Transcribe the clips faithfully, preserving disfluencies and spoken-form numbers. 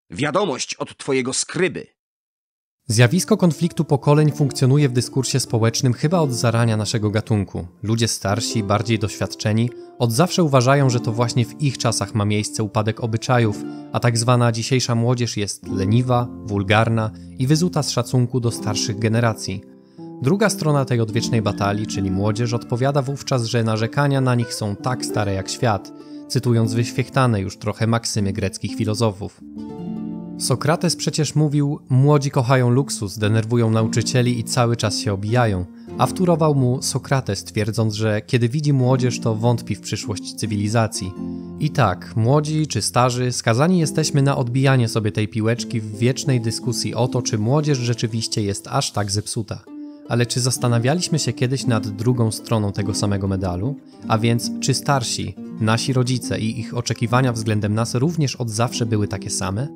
Wiadomość od twojego skryby. Zjawisko konfliktu pokoleń funkcjonuje w dyskursie społecznym chyba od zarania naszego gatunku. Ludzie starsi, bardziej doświadczeni, od zawsze uważają, że to właśnie w ich czasach ma miejsce upadek obyczajów, a tak zwana dzisiejsza młodzież jest leniwa, wulgarna i wyzuta z szacunku do starszych generacji. Druga strona tej odwiecznej batalii, czyli młodzież, odpowiada wówczas, że narzekania na nich są tak stare jak świat, cytując wyświechtane już trochę maksymy greckich filozofów. Sokrates przecież mówił: młodzi kochają luksus, denerwują nauczycieli i cały czas się obijają, a wtórował mu Sokrates, twierdząc, że kiedy widzi młodzież, to wątpi w przyszłość cywilizacji. I tak, młodzi czy starzy, skazani jesteśmy na odbijanie sobie tej piłeczki w wiecznej dyskusji o to, czy młodzież rzeczywiście jest aż tak zepsuta. Ale czy zastanawialiśmy się kiedyś nad drugą stroną tego samego medalu? A więc, czy starsi, nasi rodzice i ich oczekiwania względem nas również od zawsze były takie same?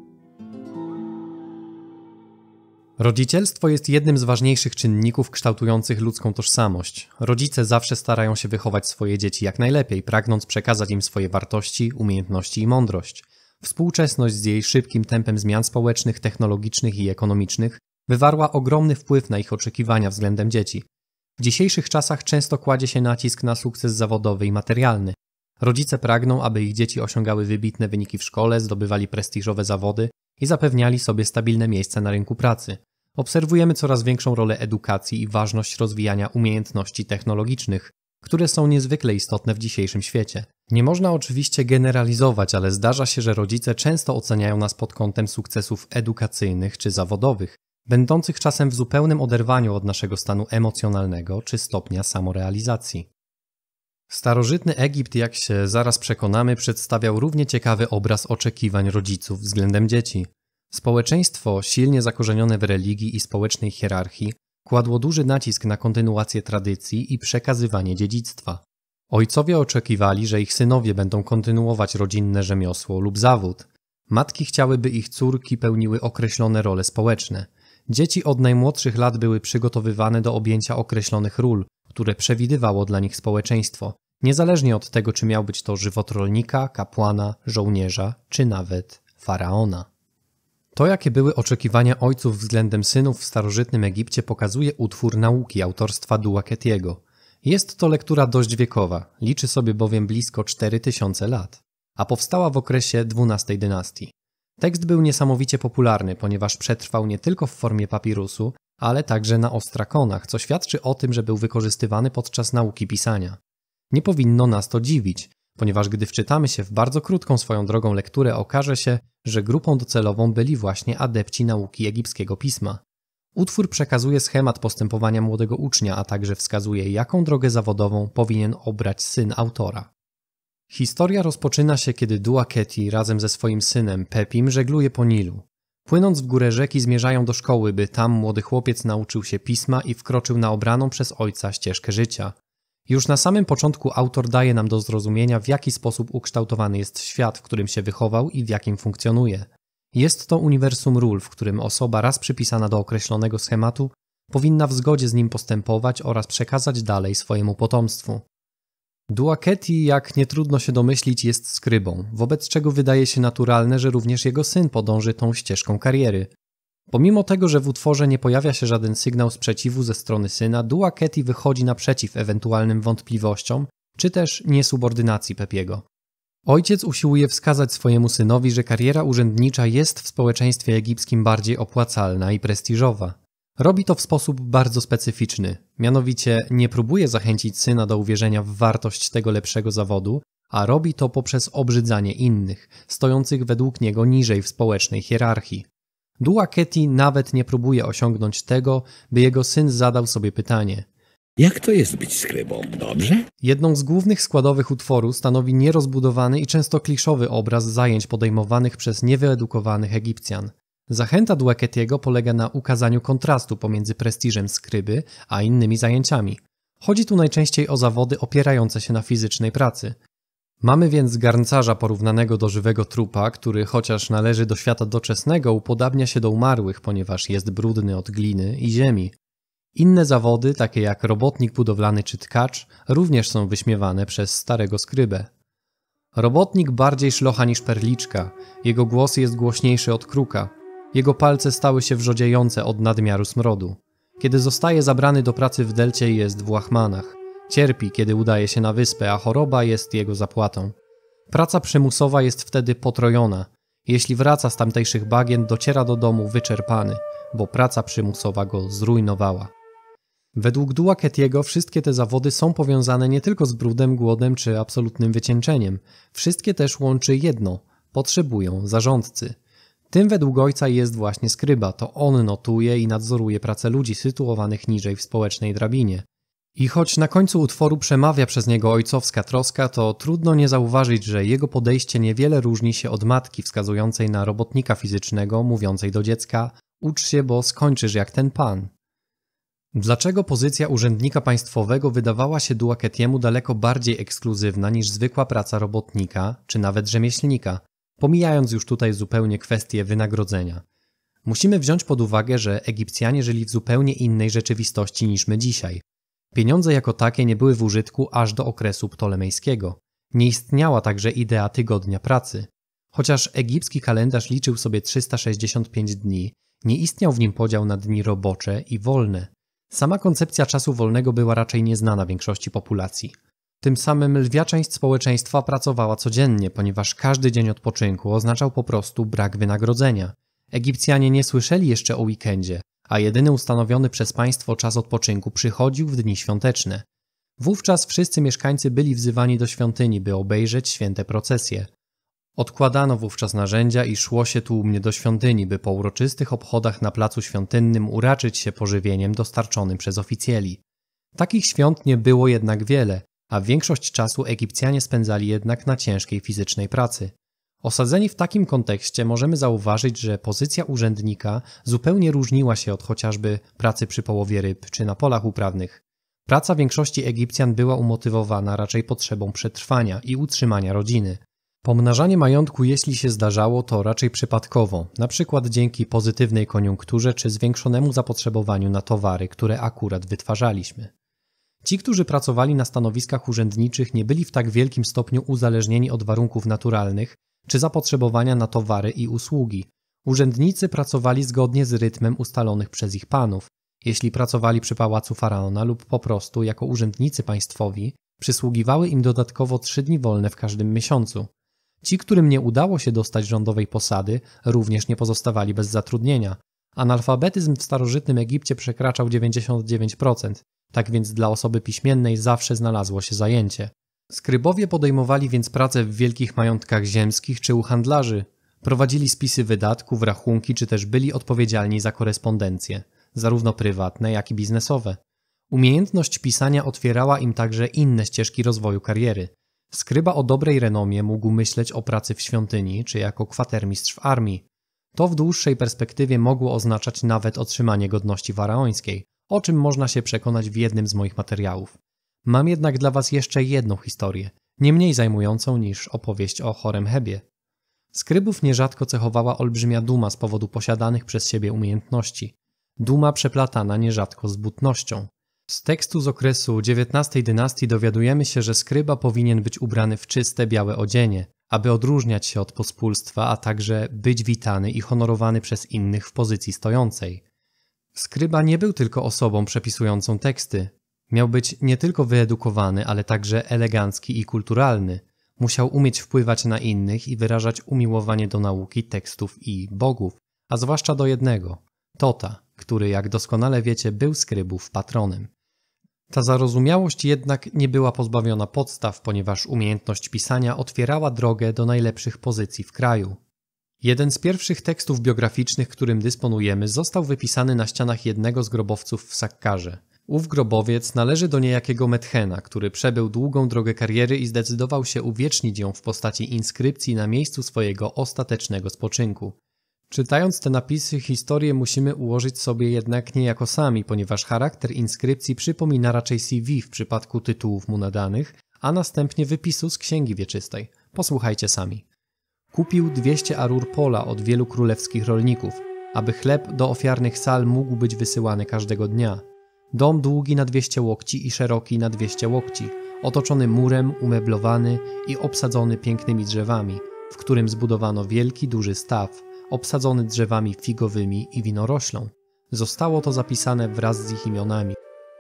Rodzicielstwo jest jednym z ważniejszych czynników kształtujących ludzką tożsamość. Rodzice zawsze starają się wychować swoje dzieci jak najlepiej, pragnąc przekazać im swoje wartości, umiejętności i mądrość. Współczesność z jej szybkim tempem zmian społecznych, technologicznych i ekonomicznych wywarła ogromny wpływ na ich oczekiwania względem dzieci. W dzisiejszych czasach często kładzie się nacisk na sukces zawodowy i materialny. Rodzice pragną, aby ich dzieci osiągały wybitne wyniki w szkole, zdobywali prestiżowe zawody i zapewniali sobie stabilne miejsce na rynku pracy. Obserwujemy coraz większą rolę edukacji i ważność rozwijania umiejętności technologicznych, które są niezwykle istotne w dzisiejszym świecie. Nie można oczywiście generalizować, ale zdarza się, że rodzice często oceniają nas pod kątem sukcesów edukacyjnych czy zawodowych, będących czasem w zupełnym oderwaniu od naszego stanu emocjonalnego czy stopnia samorealizacji. Starożytny Egipt, jak się zaraz przekonamy, przedstawiał równie ciekawy obraz oczekiwań rodziców względem dzieci. Społeczeństwo, silnie zakorzenione w religii i społecznej hierarchii, kładło duży nacisk na kontynuację tradycji i przekazywanie dziedzictwa. Ojcowie oczekiwali, że ich synowie będą kontynuować rodzinne rzemiosło lub zawód. Matki chciały, by ich córki pełniły określone role społeczne. Dzieci od najmłodszych lat były przygotowywane do objęcia określonych ról, które przewidywało dla nich społeczeństwo, niezależnie od tego, czy miał być to żywot rolnika, kapłana, żołnierza, czy nawet faraona. To, jakie były oczekiwania ojców względem synów w starożytnym Egipcie, pokazuje utwór nauki autorstwa Dua Ketiego. Jest to lektura dość wiekowa, liczy sobie bowiem blisko cztery tysiące lat, a powstała w okresie dwunastej dynastii. Tekst był niesamowicie popularny, ponieważ przetrwał nie tylko w formie papirusu, ale także na ostrakonach, co świadczy o tym, że był wykorzystywany podczas nauki pisania. Nie powinno nas to dziwić, ponieważ gdy wczytamy się w bardzo krótką swoją drogą lekturę, okaże się, że grupą docelową byli właśnie adepci nauki egipskiego pisma. Utwór przekazuje schemat postępowania młodego ucznia, a także wskazuje, jaką drogę zawodową powinien obrać syn autora. Historia rozpoczyna się, kiedy Dua Keti razem ze swoim synem Pepim żegluje po Nilu. Płynąc w górę rzeki zmierzają do szkoły, by tam młody chłopiec nauczył się pisma i wkroczył na obraną przez ojca ścieżkę życia. Już na samym początku autor daje nam do zrozumienia, w jaki sposób ukształtowany jest świat, w którym się wychował i w jakim funkcjonuje. Jest to uniwersum ról, w którym osoba raz przypisana do określonego schematu powinna w zgodzie z nim postępować oraz przekazać dalej swojemu potomstwu. Dua Keti, jak nie trudno się domyślić, jest skrybą, wobec czego wydaje się naturalne, że również jego syn podąży tą ścieżką kariery. Pomimo tego, że w utworze nie pojawia się żaden sygnał sprzeciwu ze strony syna, Dua Keti wychodzi naprzeciw ewentualnym wątpliwościom czy też niesubordynacji Pepiego. Ojciec usiłuje wskazać swojemu synowi, że kariera urzędnicza jest w społeczeństwie egipskim bardziej opłacalna i prestiżowa. Robi to w sposób bardzo specyficzny, mianowicie nie próbuje zachęcić syna do uwierzenia w wartość tego lepszego zawodu, a robi to poprzez obrzydzanie innych, stojących według niego niżej w społecznej hierarchii. Dua Keti nawet nie próbuje osiągnąć tego, by jego syn zadał sobie pytanie: jak to jest być skrybą, dobrze? Jedną z głównych składowych utworu stanowi nierozbudowany i często kliszowy obraz zajęć podejmowanych przez niewyedukowanych Egipcjan. Zachęta Dua Ketiego polega na ukazaniu kontrastu pomiędzy prestiżem skryby a innymi zajęciami. Chodzi tu najczęściej o zawody opierające się na fizycznej pracy. Mamy więc garncarza porównanego do żywego trupa, który chociaż należy do świata doczesnego, upodabnia się do umarłych, ponieważ jest brudny od gliny i ziemi. Inne zawody, takie jak robotnik budowlany czy tkacz, również są wyśmiewane przez starego skrybę. Robotnik bardziej szlocha niż perliczka, jego głos jest głośniejszy od kruka, jego palce stały się wrzodziejące od nadmiaru smrodu. Kiedy zostaje zabrany do pracy w delcie, jest w łachmanach. Cierpi, kiedy udaje się na wyspę, a choroba jest jego zapłatą. Praca przymusowa jest wtedy potrojona. Jeśli wraca z tamtejszych bagien, dociera do domu wyczerpany, bo praca przymusowa go zrujnowała. Według Duaketiego wszystkie te zawody są powiązane nie tylko z brudem, głodem czy absolutnym wycieńczeniem. Wszystkie też łączy jedno – potrzebują zarządcy. Tym według ojca jest właśnie skryba, to on notuje i nadzoruje pracę ludzi sytuowanych niżej w społecznej drabinie. I choć na końcu utworu przemawia przez niego ojcowska troska, to trudno nie zauważyć, że jego podejście niewiele różni się od matki wskazującej na robotnika fizycznego, mówiącej do dziecka – ucz się, bo skończysz jak ten pan. Dlaczego pozycja urzędnika państwowego wydawała się Duaketiemu daleko bardziej ekskluzywna niż zwykła praca robotnika czy nawet rzemieślnika, pomijając już tutaj zupełnie kwestię wynagrodzenia? Musimy wziąć pod uwagę, że Egipcjanie żyli w zupełnie innej rzeczywistości niż my dzisiaj. Pieniądze jako takie nie były w użytku aż do okresu ptolemejskiego. Nie istniała także idea tygodnia pracy. Chociaż egipski kalendarz liczył sobie trzysta sześćdziesiąt pięć dni, nie istniał w nim podział na dni robocze i wolne. Sama koncepcja czasu wolnego była raczej nieznana większości populacji. Tym samym lwia część społeczeństwa pracowała codziennie, ponieważ każdy dzień odpoczynku oznaczał po prostu brak wynagrodzenia. Egipcjanie nie słyszeli jeszcze o weekendzie, a jedyny ustanowiony przez państwo czas odpoczynku przychodził w dni świąteczne. Wówczas wszyscy mieszkańcy byli wzywani do świątyni, by obejrzeć święte procesje. Odkładano wówczas narzędzia i szło się tłumnie do świątyni, by po uroczystych obchodach na placu świątynnym uraczyć się pożywieniem dostarczonym przez oficjeli. Takich świąt nie było jednak wiele, a większość czasu Egipcjanie spędzali jednak na ciężkiej fizycznej pracy. Osadzeni w takim kontekście możemy zauważyć, że pozycja urzędnika zupełnie różniła się od chociażby pracy przy połowie ryb czy na polach uprawnych. Praca większości Egipcjan była umotywowana raczej potrzebą przetrwania i utrzymania rodziny. Pomnażanie majątku, jeśli się zdarzało, to raczej przypadkowo, na przykład dzięki pozytywnej koniunkturze czy zwiększonemu zapotrzebowaniu na towary, które akurat wytwarzaliśmy. Ci, którzy pracowali na stanowiskach urzędniczych, nie byli w tak wielkim stopniu uzależnieni od warunków naturalnych czy zapotrzebowania na towary i usługi. Urzędnicy pracowali zgodnie z rytmem ustalonych przez ich panów. Jeśli pracowali przy pałacu faraona lub po prostu jako urzędnicy państwowi, przysługiwały im dodatkowo trzy dni wolne w każdym miesiącu. Ci, którym nie udało się dostać rządowej posady, również nie pozostawali bez zatrudnienia. Analfabetyzm w starożytnym Egipcie przekraczał dziewięćdziesiąt dziewięć procent, tak więc dla osoby piśmiennej zawsze znalazło się zajęcie. Skrybowie podejmowali więc pracę w wielkich majątkach ziemskich czy u handlarzy. Prowadzili spisy wydatków, rachunki czy też byli odpowiedzialni za korespondencje, zarówno prywatne, jak i biznesowe. Umiejętność pisania otwierała im także inne ścieżki rozwoju kariery. Skryba o dobrej renomie mógł myśleć o pracy w świątyni czy jako kwatermistrz w armii. To w dłuższej perspektywie mogło oznaczać nawet otrzymanie godności faraońskiej, o czym można się przekonać w jednym z moich materiałów. Mam jednak dla was jeszcze jedną historię, nie mniej zajmującą niż opowieść o Horemhebie. Skrybów nierzadko cechowała olbrzymia duma z powodu posiadanych przez siebie umiejętności. Duma przeplatana nierzadko z butnością. Z tekstu z okresu dziewiętnastej dynastii dowiadujemy się, że skryba powinien być ubrany w czyste, białe odzienie, aby odróżniać się od pospólstwa, a także być witany i honorowany przez innych w pozycji stojącej. Skryba nie był tylko osobą przepisującą teksty. Miał być nie tylko wyedukowany, ale także elegancki i kulturalny. Musiał umieć wpływać na innych i wyrażać umiłowanie do nauki, tekstów i bogów, a zwłaszcza do jednego – Tota, który, jak doskonale wiecie, był skrybów patronem. Ta zarozumiałość jednak nie była pozbawiona podstaw, ponieważ umiejętność pisania otwierała drogę do najlepszych pozycji w kraju. Jeden z pierwszych tekstów biograficznych, którym dysponujemy, został wypisany na ścianach jednego z grobowców w Sakkarze. Ów grobowiec należy do niejakiego Methena, który przebył długą drogę kariery i zdecydował się uwiecznić ją w postaci inskrypcji na miejscu swojego ostatecznego spoczynku. Czytając te napisy, historię musimy ułożyć sobie jednak niejako sami, ponieważ charakter inskrypcji przypomina raczej C V w przypadku tytułów mu nadanych, a następnie wypisu z Księgi Wieczystej. Posłuchajcie sami. Kupił dwieście arur pola od wielu królewskich rolników, aby chleb do ofiarnych sal mógł być wysyłany każdego dnia. Dom długi na dwieście łokci i szeroki na dwieście łokci. otoczony murem, umeblowany i obsadzony pięknymi drzewami, w którym zbudowano wielki, duży staw, obsadzony drzewami figowymi i winoroślą. Zostało to zapisane wraz z ich imionami.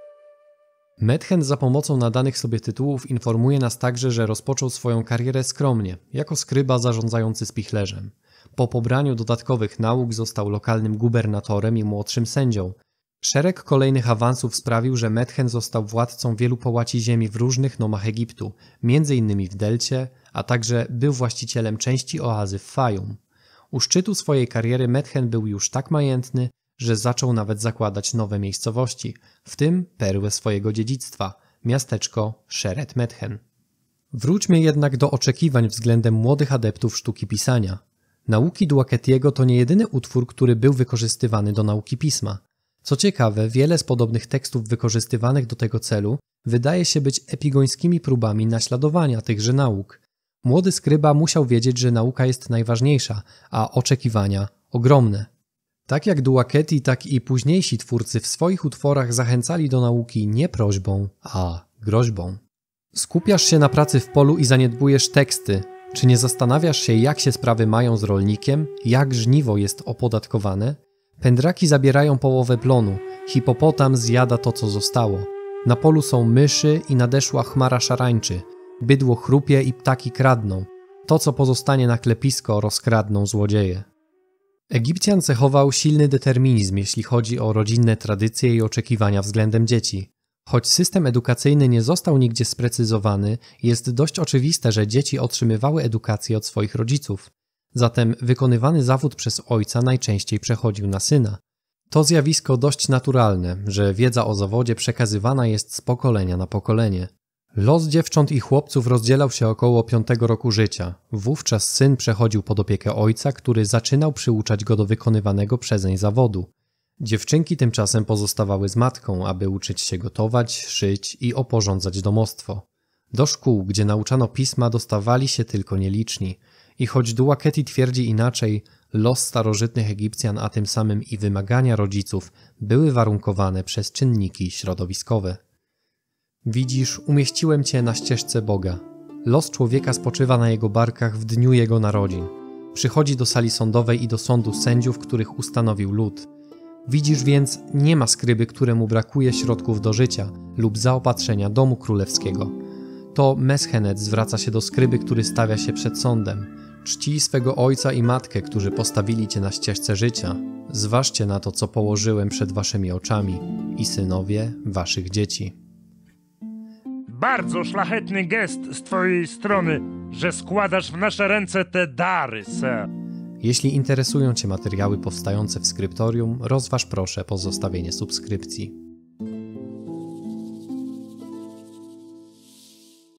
Medchen za pomocą nadanych sobie tytułów informuje nas także, że rozpoczął swoją karierę skromnie, jako skryba zarządzający spichlerzem. Po pobraniu dodatkowych nauk został lokalnym gubernatorem i młodszym sędzią. Szereg kolejnych awansów sprawił, że Medchen został władcą wielu połaci ziemi w różnych nomach Egiptu, między innymi w Delcie, a także był właścicielem części oazy w Fayum. U szczytu swojej kariery Medchen był już tak majętny, że zaczął nawet zakładać nowe miejscowości, w tym perłę swojego dziedzictwa, miasteczko Szeret Medchen. Wróćmy jednak do oczekiwań względem młodych adeptów sztuki pisania. Nauki Duaketiego to nie jedyny utwór, który był wykorzystywany do nauki pisma. Co ciekawe, wiele z podobnych tekstów wykorzystywanych do tego celu wydaje się być epigońskimi próbami naśladowania tychże nauk. Młody skryba musiał wiedzieć, że nauka jest najważniejsza, a oczekiwania ogromne. Tak jak Duaketi, tak i późniejsi twórcy w swoich utworach zachęcali do nauki nie prośbą, a groźbą. Skupiasz się na pracy w polu i zaniedbujesz teksty. Czy nie zastanawiasz się, jak się sprawy mają z rolnikiem, jak żniwo jest opodatkowane? Pędraki zabierają połowę plonu, hipopotam zjada to, co zostało. Na polu są myszy i nadeszła chmara szarańczy. Bydło chrupie i ptaki kradną. To, co pozostanie na klepisko, rozkradną złodzieje. Egipcjan cechował silny determinizm, jeśli chodzi o rodzinne tradycje i oczekiwania względem dzieci. Choć system edukacyjny nie został nigdzie sprecyzowany, jest dość oczywiste, że dzieci otrzymywały edukację od swoich rodziców. Zatem wykonywany zawód przez ojca najczęściej przechodził na syna. To zjawisko dość naturalne, że wiedza o zawodzie przekazywana jest z pokolenia na pokolenie. Los dziewcząt i chłopców rozdzielał się około piątego roku życia. Wówczas syn przechodził pod opiekę ojca, który zaczynał przyuczać go do wykonywanego przezeń zawodu. Dziewczynki tymczasem pozostawały z matką, aby uczyć się gotować, szyć i oporządzać domostwo. Do szkół, gdzie nauczano pisma, dostawali się tylko nieliczni. I choć Duaketi twierdzi inaczej, los starożytnych Egipcjan, a tym samym i wymagania rodziców były warunkowane przez czynniki środowiskowe. Widzisz, umieściłem cię na ścieżce Boga. Los człowieka spoczywa na jego barkach w dniu jego narodzin. Przychodzi do sali sądowej i do sądu sędziów, których ustanowił lud. Widzisz więc, nie ma skryby, któremu brakuje środków do życia lub zaopatrzenia domu królewskiego. To Meshenet zwraca się do skryby, który stawia się przed sądem. Czcij swego ojca i matkę, którzy postawili cię na ścieżce życia. Zważcie na to, co położyłem przed waszymi oczami i synowie waszych dzieci. Bardzo szlachetny gest z twojej strony, że składasz w nasze ręce te dary, sir. Jeśli interesują cię materiały powstające w skryptorium, rozważ proszę pozostawienie subskrypcji.